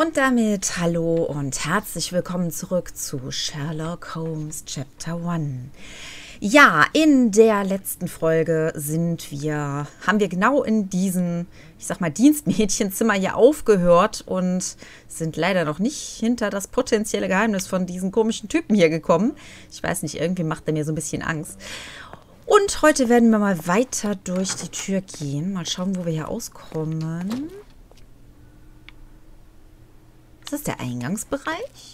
Und damit hallo und herzlich willkommen zurück zu Sherlock Holmes Chapter 1. Ja, in der letzten Folge haben wir genau in diesem, ich sag mal, Dienstmädchenzimmer hier aufgehört und sind leider noch nicht hinter das potenzielle Geheimnis von diesen komischen Typen hier gekommen. Ich weiß nicht, irgendwie macht er mir so ein bisschen Angst. Und heute werden wir mal weiter durch die Tür gehen. Mal schauen, wo wir hier auskommen. Ist das der Eingangsbereich?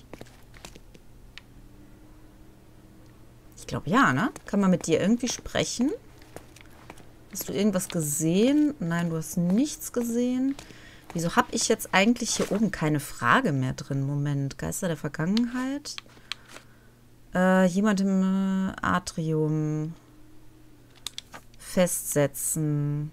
Ich glaube ja, ne? Kann man mit dir irgendwie sprechen? Hast du irgendwas gesehen? Nein, du hast nichts gesehen. Wieso habe ich jetzt eigentlich hier oben keine Frage mehr drin? Moment, Geister der Vergangenheit. Jemand im Atrium. Festsetzen.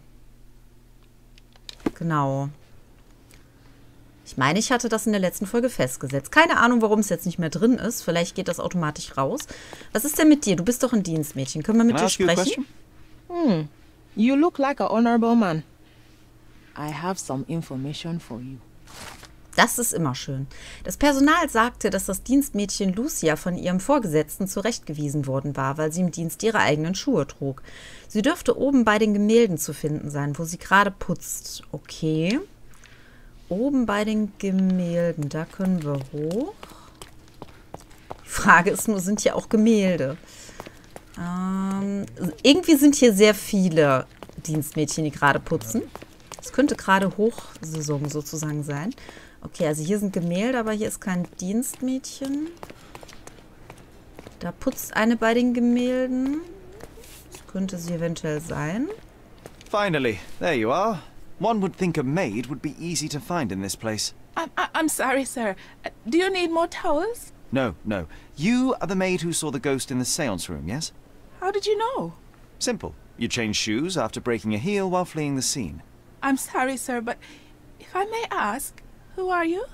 Genau. Ich meine, ich hatte das in der letzten Folge festgesetzt. Keine Ahnung, warum es jetzt nicht mehr drin ist. Vielleicht geht das automatisch raus. Was ist denn mit dir? Du bist doch ein Dienstmädchen. Können wir mit dir sprechen? You look like a honorable man. I have some information for you. Das ist immer schön. Das Personal sagte, dass das Dienstmädchen Lucia von ihrem Vorgesetzten zurechtgewiesen worden war, weil sie im Dienst ihre eigenen Schuhe trug. Sie dürfte oben bei den Gemälden zu finden sein, wo sie gerade putzt. Okay. Oben bei den Gemälden, da können wir hoch. Die Frage ist nur, sind hier auch Gemälde? Irgendwie sind hier sehr viele Dienstmädchen, die gerade putzen. Es könnte gerade Hochsaison sozusagen sein. Okay, also hier sind Gemälde, aber hier ist kein Dienstmädchen. Da putzt eine bei den Gemälden. Das könnte sie eventuell sein. Finally, there you are. One would think a maid would be easy to find in this place. I'm sorry, sir. Do you need more towels? No. You are the maid who saw the ghost in the seance room, yes? How did you know? Simple. You changed shoes after breaking a heel while fleeing the scene. I'm sorry, sir, but if I may ask, who are you?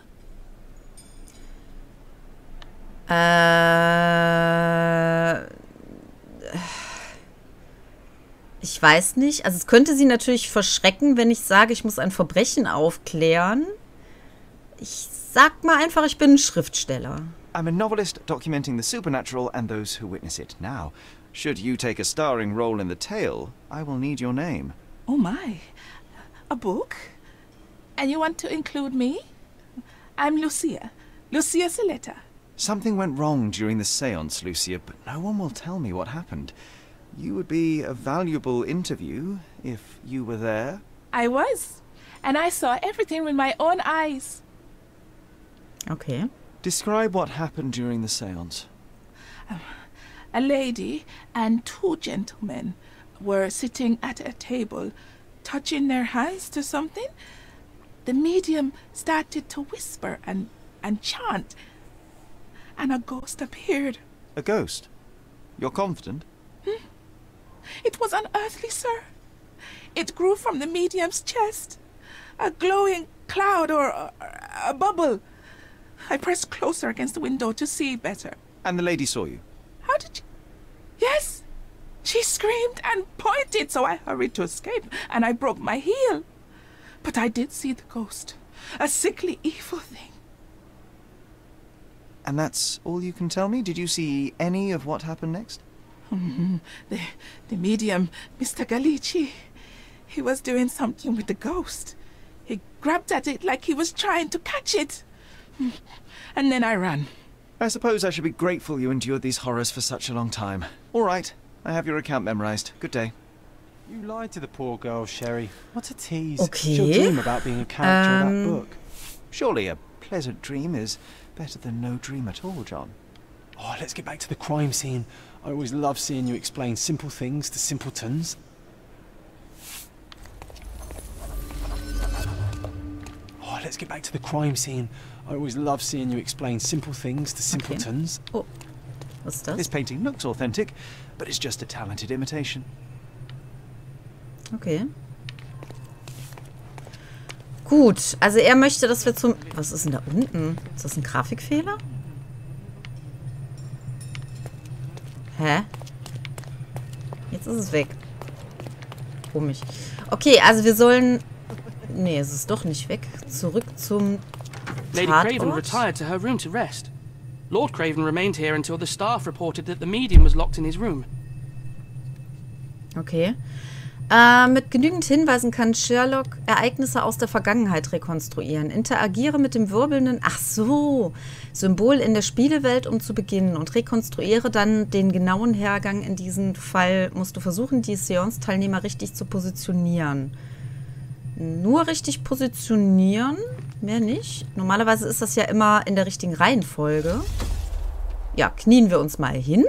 Ich weiß nicht. Also es könnte sie natürlich verschrecken, wenn ich sage, ich muss ein Verbrechen aufklären. Ich sag mal einfach, ich bin ein Schriftsteller. I'm a novelist documenting the supernatural and those who witness it. Now, should you take a starring role in the tale, I will need your name. Oh my. A book? And you want to include me? I'm Lucia. Lucia Saletta. Something went wrong during the seance, Lucia, but no one will tell me what happened. You would be a valuable interview if you were there. I was. And I saw everything with my own eyes. Okay. Describe what happened during the seance. A lady and two gentlemen were sitting at a table, touching their hands to something. The medium started to whisper and chant, and a ghost appeared. A ghost? You're confident? It was unearthly, sir. It grew from the medium's chest. A glowing cloud or a bubble. I pressed closer against the window to see better. And the lady saw you? How did you... Yes! She screamed and pointed, so I hurried to escape, and I broke my heel. But I did see the ghost. A sickly, evil thing. And that's all you can tell me? Did you see any of what happened next? The medium, Mr. Galici, he was doing something with the ghost. He grabbed at it like he was trying to catch it. And then I ran. I suppose I should be grateful you endured these horrors for such a long time. All right, I have your account memorized. Good day. You lied to the poor girl, Sherry. What a tease. Okay. She'll dream about being a character in that book. Surely a pleasant dream is better than no dream at all, John. Oh, let's get back to the crime scene. I always love seeing you explain simple things to simpletons. Oh, let's get back to the crime scene. I always love seeing you explain simple things to simpletons. Okay. Oh, was ist das? This painting looks authentic, but it's just a talented imitation. Okay. Gut, also er möchte, dass wir zum... Was ist denn da unten? Ist das ein Grafikfehler? Hä? Jetzt ist es weg. Komisch. Okay, also wir sollen... Nee, es ist doch nicht weg. Zurück zum Lady Tatort? Craven retired to her room to rest. Lord Craven remained here until the staff reported that the medium was locked in his room. Okay. Mit genügend Hinweisen kann Sherlock Ereignisse aus der Vergangenheit rekonstruieren. Interagiere mit dem wirbelnden, ach so, Symbol in der Spielewelt, um zu beginnen, und rekonstruiere dann den genauen Hergang. In diesem Fall musst du versuchen, die Seance-Teilnehmer richtig zu positionieren. Nur richtig positionieren? Mehr nicht. Normalerweise ist das ja immer in der richtigen Reihenfolge. Ja, knien wir uns mal hin.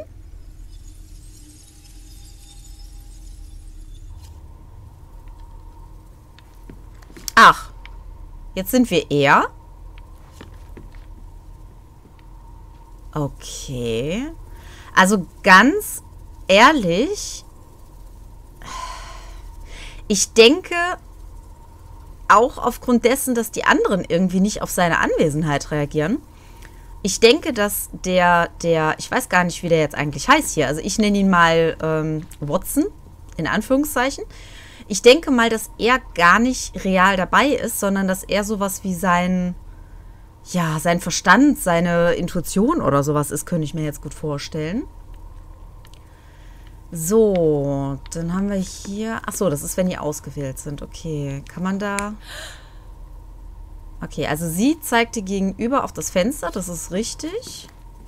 Ach, jetzt sind wir er. Okay. Also ganz ehrlich, ich denke, auch aufgrund dessen, dass die anderen irgendwie nicht auf seine Anwesenheit reagieren. Ich denke, dass der, ich weiß gar nicht, wie der jetzt eigentlich heißt hier. Also ich nenne ihn mal Watson, in Anführungszeichen. Ich denke mal, dass er gar nicht real dabei ist, sondern dass er sowas wie sein Verstand, seine Intuition oder sowas ist, könnte ich mir jetzt gut vorstellen. So, dann haben wir hier... Achso, das ist, wenn die ausgewählt sind. Okay, kann man da... Okay, also sie zeigte gegenüber auf das Fenster, das ist richtig.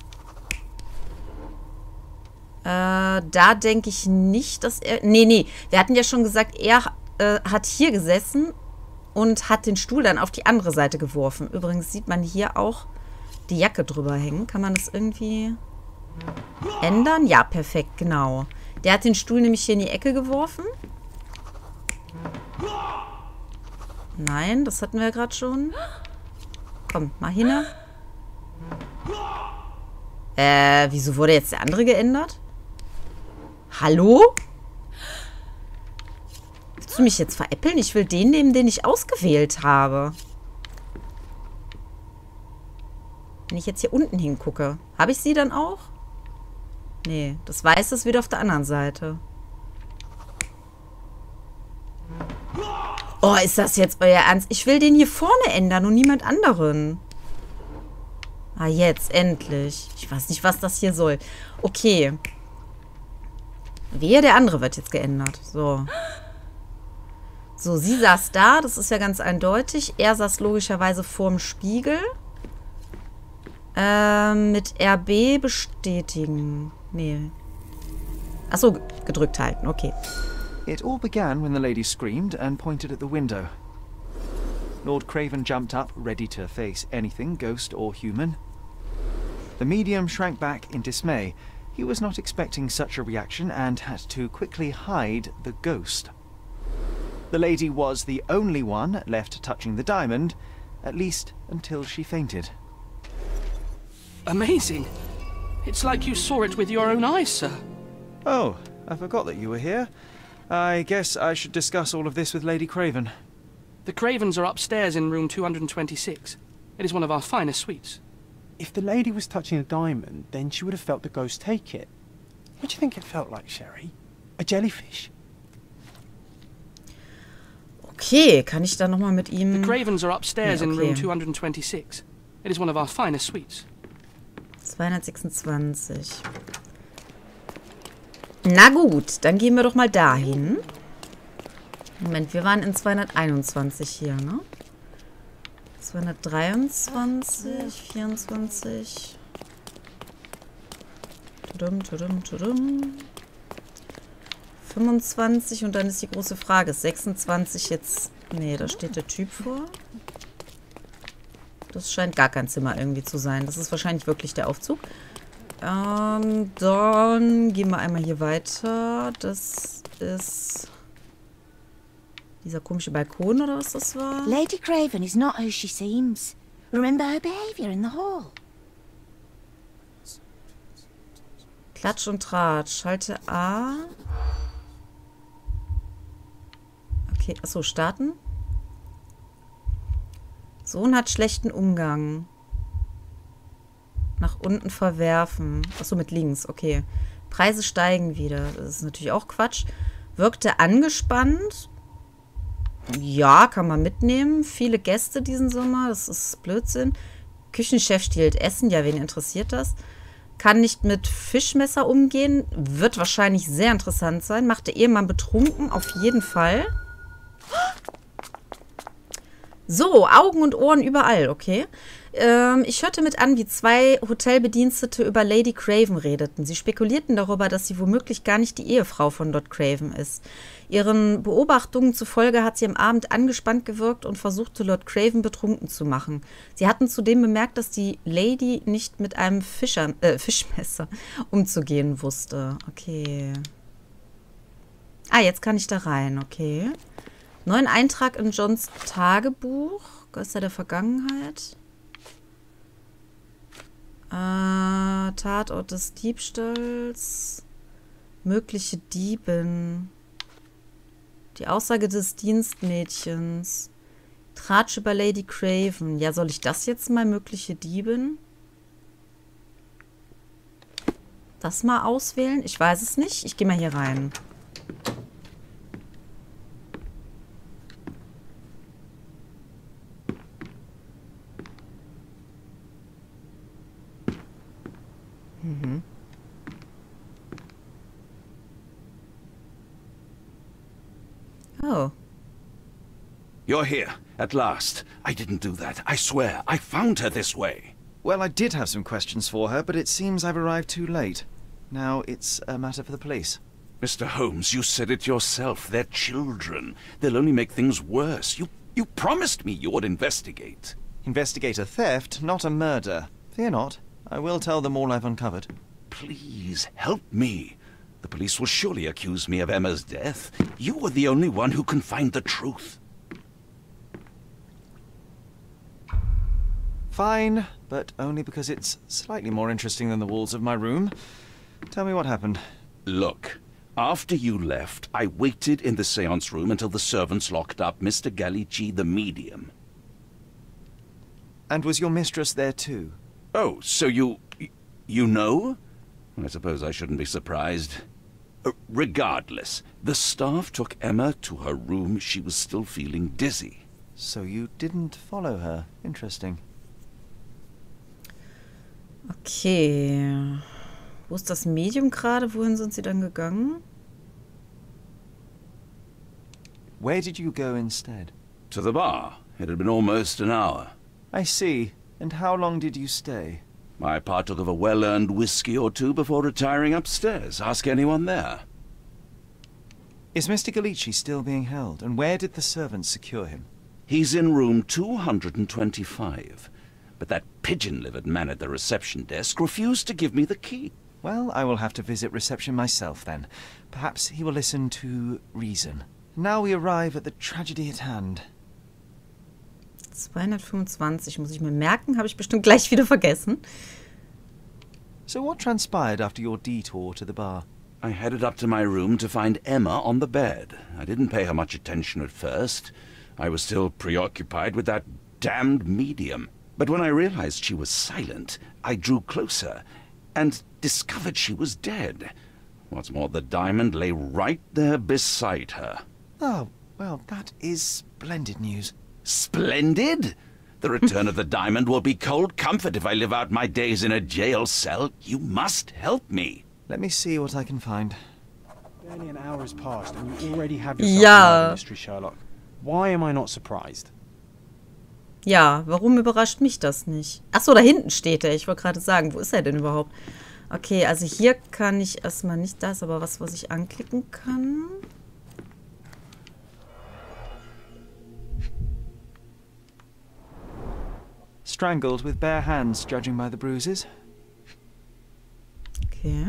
Da denke ich nicht, dass er... Nee, wir hatten ja schon gesagt, er hat hier gesessen und hat den Stuhl dann auf die andere Seite geworfen. Übrigens sieht man hier auch die Jacke drüber hängen. Kann man das irgendwie ändern? Ja, perfekt, genau. Der hat den Stuhl nämlich hier in die Ecke geworfen. Nein, das hatten wir ja gerade schon. Komm, mal hin. Wieso wurde jetzt der andere geändert? Hallo? Willst du mich jetzt veräppeln? Ich will den nehmen, den ich ausgewählt habe. Wenn ich jetzt hier unten hingucke, habe ich sie dann auch? Nee, das Weiße ist wieder auf der anderen Seite. Oh, ist das jetzt euer Ernst? Ich will den hier vorne ändern und niemand anderen. Ah, jetzt, endlich. Ich weiß nicht, was das hier soll. Okay. Wehe, der andere wird jetzt geändert. So. So, sie saß da. Das ist ja ganz eindeutig. Er saß logischerweise vorm Spiegel. Mit RB bestätigen. Nee. Achso, gedrückt halten. Okay. It all began when the lady screamed and pointed at the window. Lord Craven jumped up, ready to face anything, ghost or human. The medium shrank back in dismay. He was not expecting such a reaction and had to quickly hide the ghost. The lady was the only one left touching the diamond, at least until she fainted. Amazing. It's like you saw it with your own eyes, sir. Oh, I forgot that you were here. I guess I should discuss all of this with Lady Craven. The Cravens are upstairs in room 226. It is one of our finest suites. If the lady was touching a diamond, then she would have felt the ghost take it. What do you think it felt like, Sherry? A jellyfish? Okay, kann ich da nochmal mit ihm... The Cravens are upstairs Nee, in okay. room 226. It is one of our finest suites. 226. Na gut, dann gehen wir doch mal dahin. Moment, wir waren in 221 hier, ne? 223, 24. Tudum. 25 und dann ist die große Frage, ist 26 jetzt... Nee, da steht der Typ vor. Das scheint gar kein Zimmer irgendwie zu sein. Das ist wahrscheinlich wirklich der Aufzug. Dann gehen wir einmal hier weiter. Das ist dieser komische Balkon oder was das war. Lady Craven is not who she seems. Remember her behavior in the hall. Klatsch und Tratsch. Halte A. Okay, achso, starten. Sohn hat schlechten Umgang. Nach unten verwerfen. Achso, mit links, okay. Preise steigen wieder. Das ist natürlich auch Quatsch. Wirkte angespannt. Ja, kann man mitnehmen. Viele Gäste diesen Sommer. Das ist Blödsinn. Küchenchef stiehlt Essen. Ja, wen interessiert das? Kann nicht mit Fischmesser umgehen. Wird wahrscheinlich sehr interessant sein. Macht der Ehemann betrunken. Auf jeden Fall. So, Augen und Ohren überall, okay. Ich hörte mit an, wie 2 Hotelbedienstete über Lady Craven redeten. Sie spekulierten darüber, dass sie womöglich gar nicht die Ehefrau von Lord Craven ist. Ihren Beobachtungen zufolge hat sie am Abend angespannt gewirkt und versuchte, Lord Craven betrunken zu machen. Sie hatten zudem bemerkt, dass die Lady nicht mit einem Fischmesser umzugehen wusste. Okay. Ah, jetzt kann ich da rein, okay. Neuen Eintrag in Johns Tagebuch. Geister der Vergangenheit. Tatort des Diebstahls. Mögliche Diebin. Die Aussage des Dienstmädchens. Tratsch über Lady Craven. Ja, soll ich das jetzt mal? Mögliche Diebin? Das mal auswählen? Ich weiß es nicht. Ich gehe mal hier rein. Oh. You're here, at last. I didn't do that. I swear. I found her this way. Well, I did have some questions for her, but it seems I've arrived too late. Now it's a matter for the police. Mr. Holmes, you said it yourself. They're children. They'll only make things worse. You promised me you would investigate. Investigate a theft, not a murder. Fear not. I will tell them all I've uncovered. Please, help me. The police will surely accuse me of Emma's death. You are the only one who can find the truth. Fine, but only because it's slightly more interesting than the walls of my room. Tell me what happened. Look, after you left, I waited in the séance room until the servants locked up Mr. Gallici, the medium. And was your mistress there too? Oh, so you know? I suppose I shouldn't be surprised. Regardless, the staff took Emma to her room. She was still feeling dizzy. So you didn't follow her. Interesting. Okay. Wo ist das Medium gerade? Wohin sind sie dann gegangen? Where did you go instead? To the bar. It had been almost an hour. I see. And how long did you stay? I partook of a well-earned whiskey or two before retiring upstairs. Ask anyone there. Is Mr. Gallici still being held? And where did the servants secure him? He's in room 225. But that pigeon-livered man at the reception desk refused to give me the key. Well, I will have to visit reception myself then. Perhaps he will listen to reason. Now we arrive at the tragedy at hand. 225 muss ich mir merken, habe ich bestimmt gleich wieder vergessen. So what transpired after your detour to the bar? I headed up to my room to find Emma on the bed. I didn't pay her much attention at first. I was still preoccupied with that damned medium. But when I realized she was silent, I drew closer and discovered she was dead. What's more, the diamond lay right there beside her. Oh, well, that is splendid news. Splendid? The return of the diamond will be cold comfort if I live out my days in a jail cell. You must help me. Let me see what I can find. Barely an hour has passed and you already have yourself a mystery, Sherlock. Why am I not surprised? Ja, warum überrascht mich das nicht? Achso, da hinten steht er. Ich wollte gerade sagen, wo ist er denn überhaupt? Okay, also hier kann ich erstmal nicht das, aber was ich anklicken kann. Strangled with bare hands, judging by the bruises. Okay.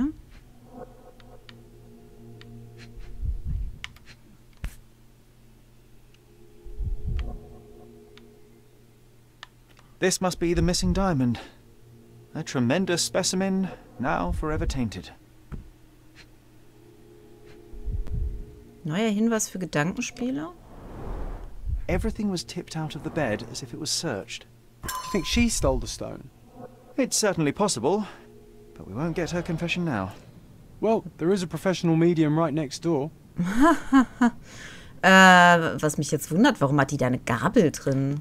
This must be the missing diamond. A tremendous specimen, now forever tainted. Neuer Hinweis für Gedankenspiele? Everything was tipped out of the bed as if it was searched. Do you think she stole the stone? It's certainly possible, but we won't get her confession now. Well, there is a professional medium right next door. Was mich jetzt wundert, warum hat die da eine Gabel drin?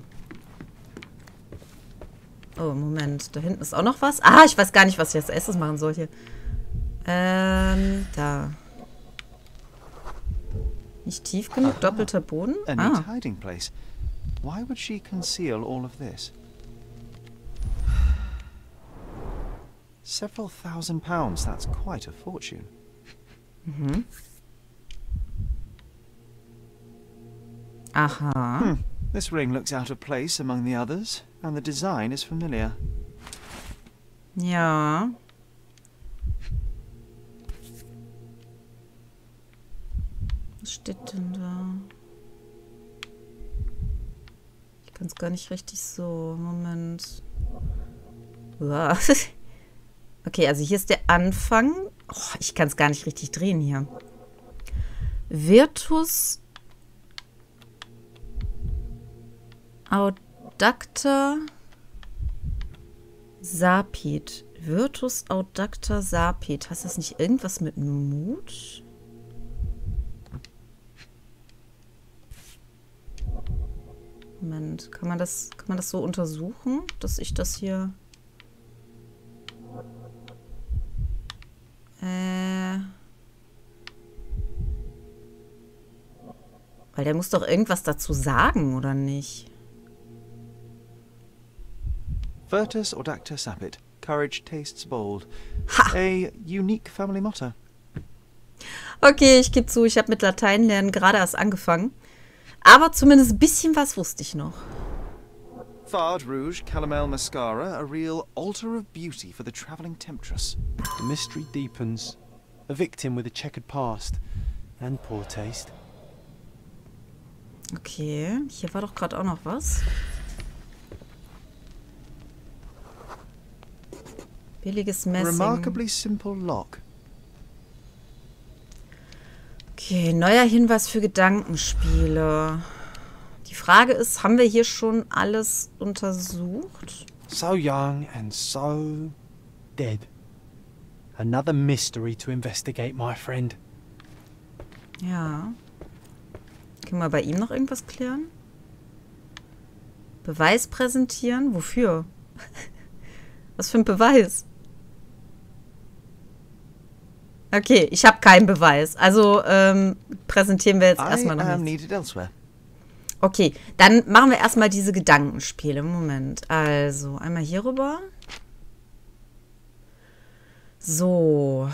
Oh, Moment. Da hinten ist auch noch was. Ah, ich weiß gar nicht, was ich als erstes machen soll hier. Da. Nicht tief genug, doppelter Boden. A neat hiding place. Why would she conceal all of this? Several £1,000s, that's quite a fortune. Mhm. Aha. This ring looks out of place among the others, and the design is familiar. Ja. Was steht denn da? Ich kann es gar nicht richtig so. Moment. Uah. Okay, also hier ist der Anfang. Oh, ich kann es gar nicht richtig drehen hier. Virtus Audacta Sapit. Virtus Audacta Sapit. Heißt das nicht irgendwas mit Mut? Moment, kann man das so untersuchen, dass ich das hier... Weil der muss doch irgendwas dazu sagen, oder nicht? Virtus Audacta Sapit. Courage tastes bold. Ha! A unique family motto. Okay, ich gebe zu, ich habe mit Latein lernen gerade erst angefangen. Aber zumindest ein bisschen was wusste ich noch. Fard Rouge Calomel Mascara, a real altar of beauty for the travelling temptress. The mystery deepens. A victim with a checkered past. And poor taste. Okay, hier war doch gerade auch noch was. Billiges Messing. Remarkably simple lock. Okay, neuer Hinweis für Gedankenspiele. Die Frage ist, haben wir hier schon alles untersucht? So young and so dead. Another mystery to investigate, my friend. Ja. Können wir bei ihm noch irgendwas klären? Beweis präsentieren? Wofür? Was für ein Beweis? Okay, ich habe keinen Beweis. Also präsentieren wir jetzt erstmal noch nichts. Okay, dann machen wir erstmal diese Gedankenspiele. Moment. Also, einmal hier rüber. So.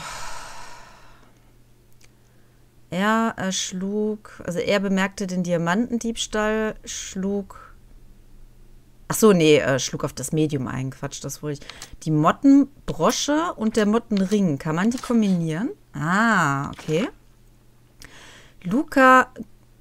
Er schlug, also er bemerkte den Diamantendiebstahl, schlug. Achso, nee, schlug auf das Medium ein. Quatsch, das wollte ich. Die Mottenbrosche und der Mottenring, kann man die kombinieren? Ah, okay. Luca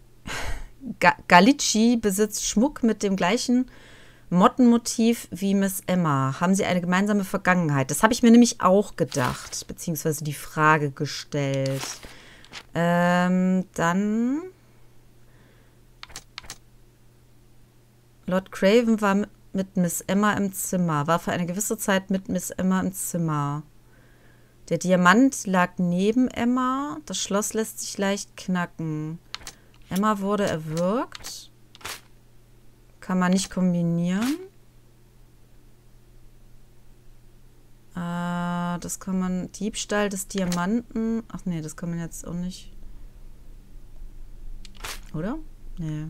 Galicci besitzt Schmuck mit dem gleichen Mottenmotiv wie Miss Emma. Haben sie eine gemeinsame Vergangenheit? Das habe ich mir nämlich auch gedacht, beziehungsweise die Frage gestellt. Dann... Lord Craven war mit Miss Emma im Zimmer, war für eine gewisse Zeit mit Miss Emma im Zimmer. Der Diamant lag neben Emma, das Schloss lässt sich leicht knacken. Emma wurde erwürgt. Kann man nicht kombinieren. Das kann man... Diebstahl des Diamanten... Ach nee, das kann man jetzt auch nicht... Oder? Nee.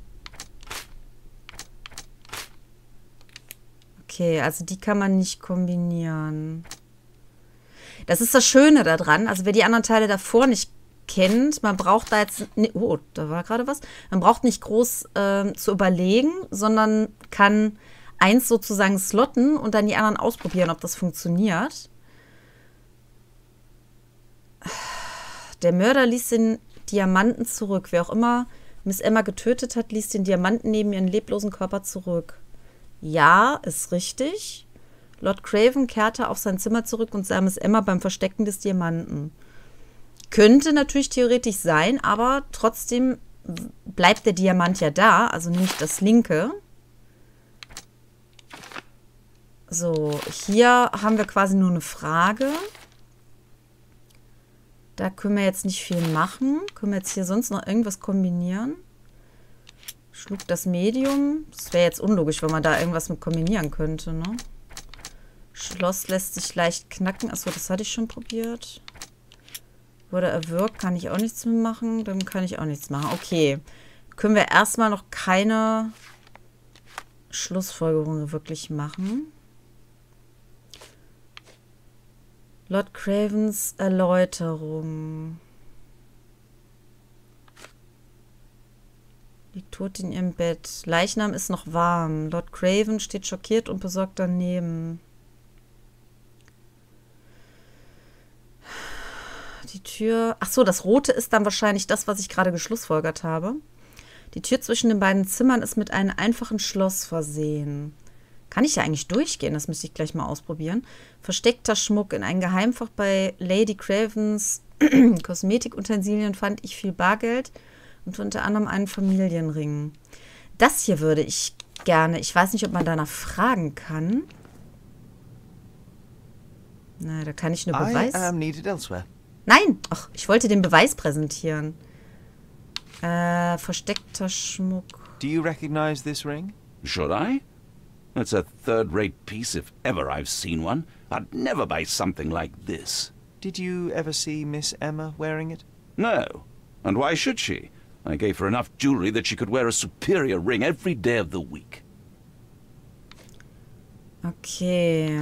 Okay, also die kann man nicht kombinieren. Das ist das Schöne daran. Also wer die anderen Teile davor nicht kennt, man braucht da jetzt... Oh, da war gerade was. Man braucht nicht groß zu überlegen, sondern kann eins sozusagen slotten und dann die anderen ausprobieren, ob das funktioniert. Der Mörder ließ den Diamanten zurück. Wer auch immer Miss Emma getötet hat, ließ den Diamanten neben ihren leblosen Körper zurück. Ja, ist richtig. Lord Craven kehrte auf sein Zimmer zurück und sah Miss Emma beim Verstecken des Diamanten. Könnte natürlich theoretisch sein, aber trotzdem bleibt der Diamant ja da, also nicht das linke. So, hier haben wir quasi nur eine Frage. Da können wir jetzt nicht viel machen. Können wir jetzt hier sonst noch irgendwas kombinieren? Schlug das Medium. Das wäre jetzt unlogisch, wenn man da irgendwas mit kombinieren könnte, ne? Schloss lässt sich leicht knacken. Achso, das hatte ich schon probiert. Wurde erwürgt, kann ich auch nichts mehr machen. Dann kann ich auch nichts machen. Okay. Können wir erstmal noch keine Schlussfolgerungen wirklich machen. Lord Cravens Erläuterung. Liegt tot in ihrem Bett. Leichnam ist noch warm. Lord Craven steht schockiert und besorgt daneben. Die Tür... Achso, das Rote ist dann wahrscheinlich das, was ich gerade geschlussfolgert habe. Die Tür zwischen den beiden Zimmern ist mit einem einfachen Schloss versehen. Kann ich ja eigentlich durchgehen? Das müsste ich gleich mal ausprobieren. Versteckter Schmuck. In einem Geheimfach bei Lady Cravens Kosmetikutensilien fand ich viel Bargeld und unter anderem einen Familienring. Das hier würde ich gerne... Ich weiß nicht, ob man danach fragen kann. Na, da kann ich nur Beweis... I am needed elsewhere. Nein! Ach, ich wollte den Beweis präsentieren. Versteckter Schmuck. Do you recognize this ring? Should I? It's a third-rate piece if ever I've seen one. I'd never buy something like this. Did you ever see Miss Emma wearing it? No. And why should she? I gave her enough jewelry that she could wear a superior ring every day of the week. Okay.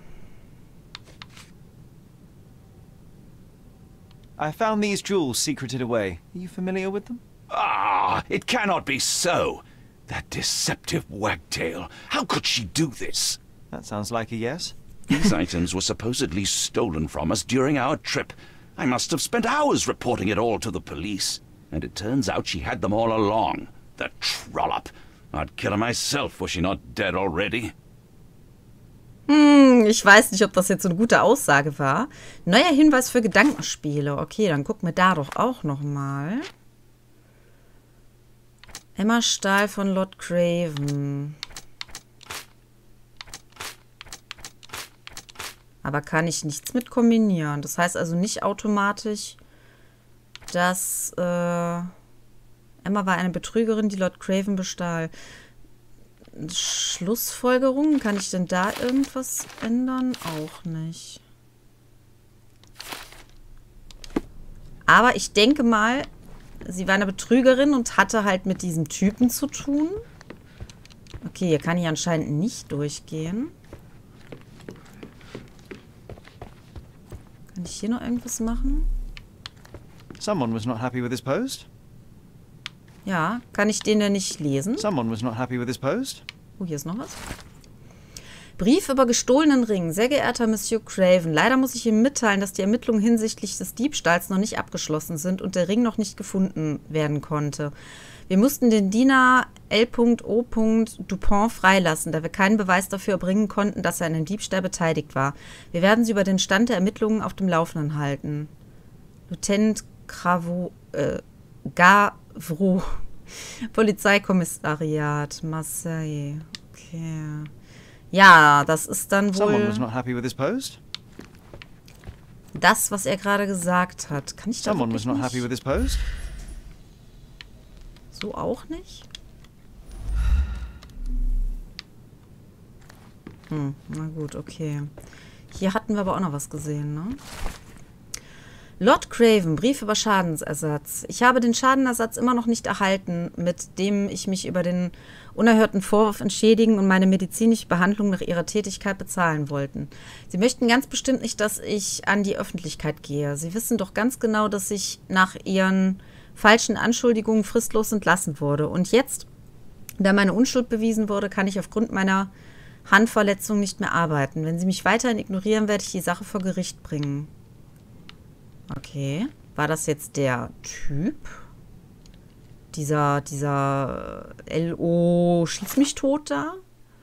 I found these jewels secreted away. Are you familiar with them? Ah, it cannot be so. That deceptive wagtail. How could she do this? That sounds like a yes. These items were supposedly stolen from us during our trip. I must have spent hours reporting it all to the police. And it turns out she had them all along. The trollop. I'd kill her myself, was she not dead already? Ich weiß nicht, ob das jetzt so eine gute Aussage war. Neuer Hinweis für Gedankenspiele. Okay, dann gucken wir da doch auch noch mal. Emma Stahl von Lord Craven. Aber kann ich nichts mit kombinieren. Das heißt also nicht automatisch, dass Emma war eine Betrügerin, die Lord Craven bestahl. Schlussfolgerungen, kann ich denn da irgendwas ändern? Auch nicht. Aber ich denke mal, sie war eine Betrügerin und hatte halt mit diesem Typen zu tun. Okay, hier kann ich anscheinend nicht durchgehen. Kann ich hier noch irgendwas machen? Someone was not happy with his post. Ja, kann ich den denn nicht lesen? Someone was not happy with his post. Oh, hier ist noch was. Brief über gestohlenen Ring. Sehr geehrter Monsieur Craven, leider muss ich Ihnen mitteilen, dass die Ermittlungen hinsichtlich des Diebstahls noch nicht abgeschlossen sind und der Ring noch nicht gefunden werden konnte. Wir mussten den Diener L.O. Dupont freilassen, da wir keinen Beweis dafür erbringen konnten, dass er an dem Diebstahl beteiligt war. Wir werden Sie über den Stand der Ermittlungen auf dem Laufenden halten. Lieutenant Gavro, Polizeikommissariat, Marseille. Okay. Ja, das ist dann Someone was wohl not happy with his post. das, was er gerade gesagt hat. Kann ich da Someone was wirklich not happy nicht? with his post. So auch nicht? Na gut, okay. Hier hatten wir aber auch noch was gesehen, ne? Lord Craven, Brief über Schadensersatz. Ich habe den Schadenersatz immer noch nicht erhalten, mit dem ich mich über den unerhörten Vorwurf entschädigen und meine medizinische Behandlung nach Ihrer Tätigkeit bezahlen wollten. Sie möchten ganz bestimmt nicht, dass ich an die Öffentlichkeit gehe. Sie wissen doch ganz genau, dass ich nach Ihren falschen Anschuldigungen fristlos entlassen wurde. Und jetzt, da meine Unschuld bewiesen wurde, kann ich aufgrund meiner Handverletzung nicht mehr arbeiten. Wenn Sie mich weiterhin ignorieren, werde ich die Sache vor Gericht bringen. Okay. War das jetzt der Typ? Dieser L.O. schieß mich tot da?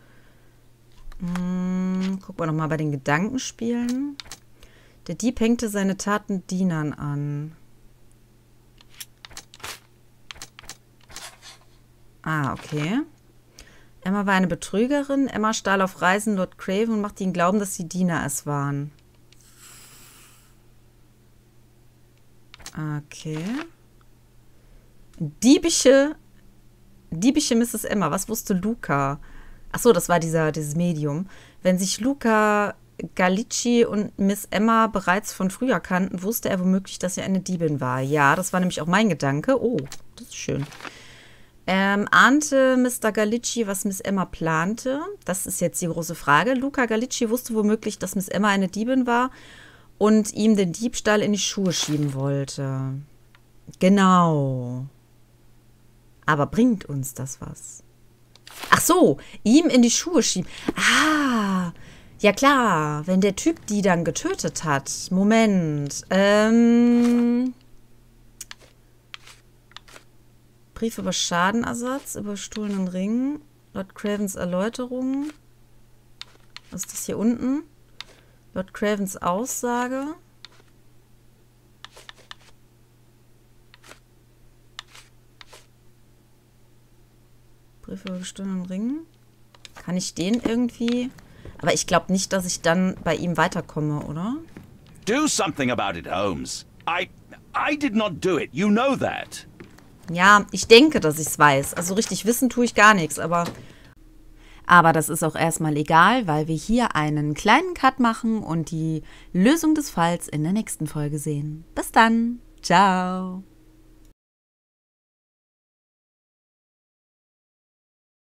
Gucken wir nochmal bei den Gedankenspielen. Der Dieb hängte seine Taten Dienern an. Ah, okay. Emma war eine Betrügerin. Emma stahl auf Reisen Lord Craven und machte ihn glauben, dass die Diener es waren. Okay. Diebische Mrs. Emma. Was wusste Luca? Achso, das war dieses Medium. Wenn sich Luca Gallicci und Miss Emma bereits von früher kannten, wusste er womöglich, dass sie eine Diebin war. Ja, das war nämlich auch mein Gedanke. Oh, das ist schön. Ahnte Mr. Gallicci, was Miss Emma plante? Das ist jetzt die große Frage. Luca Gallicci wusste womöglich, dass Miss Emma eine Diebin war und ihm den Diebstahl in die Schuhe schieben wollte. Genau. Aber bringt uns das was? Ach so, ihm in die Schuhe schieben. Ah, ja klar, wenn der Typ die dann getötet hat. Moment. Brief über Schadenersatz, über gestohlenen Ring, Lord Cravens Erläuterung. Was ist das hier unten? Lord Cravens Aussage. Brief über gestohlenen Ring. Kann ich den irgendwie... Aber ich glaube nicht, dass ich dann bei ihm weiterkomme, oder? Do something about it, Holmes. I did not do it. You know that. Ja, ich denke, dass ich es weiß. Also richtig wissen tue ich gar nichts, aber das ist auch erstmal egal, weil wir hier einen kleinen Cut machen und die Lösung des Falls in der nächsten Folge sehen. Bis dann. Ciao.